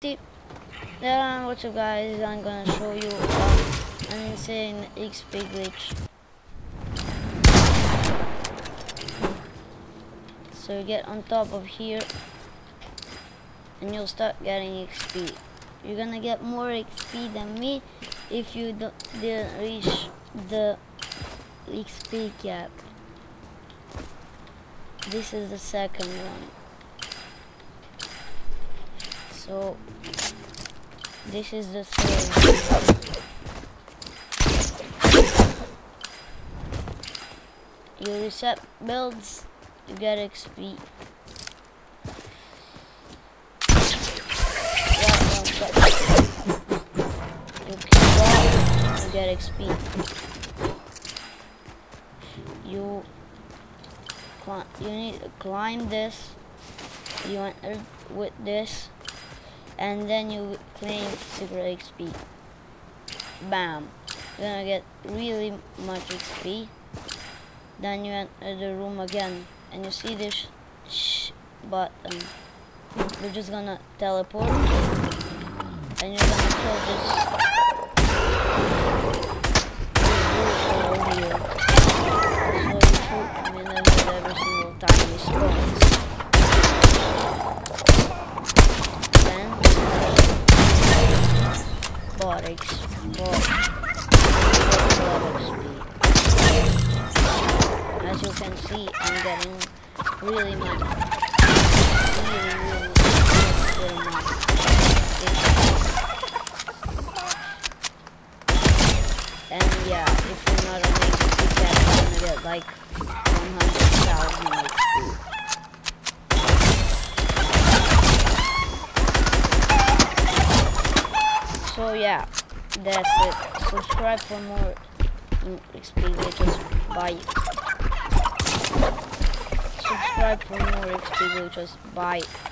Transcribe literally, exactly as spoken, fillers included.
See, then what's up guys, I'm gonna show you um, an insane X P glitch. So you get on top of here and you'll start getting X P. You're gonna get more X P than me if you don't, didn't reach the X P cap. This is the second one. So this is the third one. You reset builds, you get X P. You keep on, you get X P. You climb, you need to climb this. You enter with this, and then you claim secret X P. Bam! You're gonna get really much X P. Then you enter the room again, and you see this sh button. You're just gonna teleport, and you're gonna kill this over here. So you shoot him in the head every single time he spawns. Then bot X P. As you can see, I'm getting really much, really, really good amount. And yeah, if you're not on X P cap, you're gonna get like one hundred thousand X P. So yeah, that's it. Subscribe for more X P glitches. Bye. Subscribe for more X P glitches. Bye.